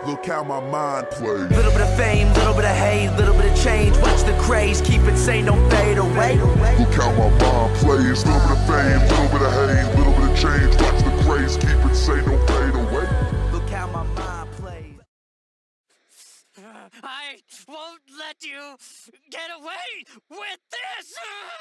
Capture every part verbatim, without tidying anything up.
Look how my mind plays. Little bit of fame, little bit of hate, little bit of change. Watch the craze, keep it sane, don't fade away. Look how my mind plays. Little bit of fame, little bit of hate, little bit of change. Watch the craze, keep it sane, don't fade away. Look how my mind plays. I won't let you get away with this!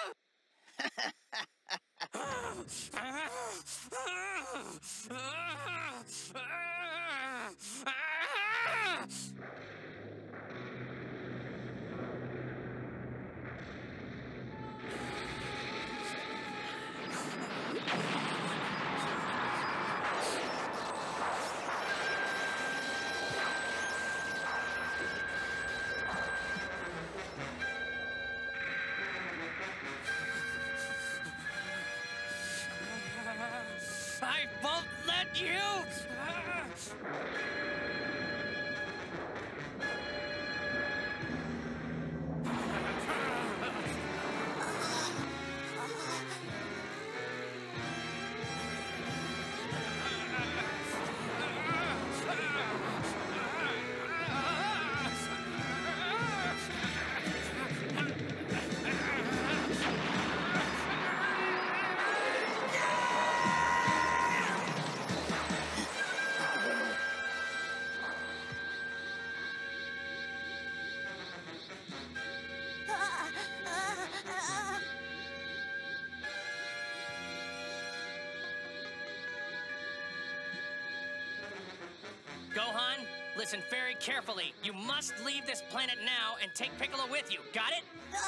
I won't let you! Gohan, listen very carefully. You must leave this planet now and take Piccolo with you. Got it?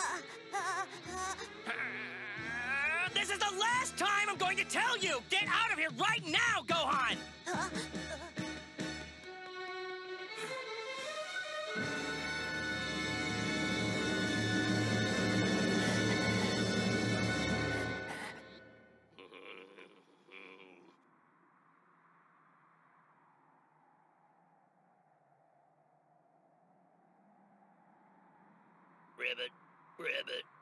This is the last time I'm going to tell you! Get out of here right now, Gohan! Ribbit, ribbit.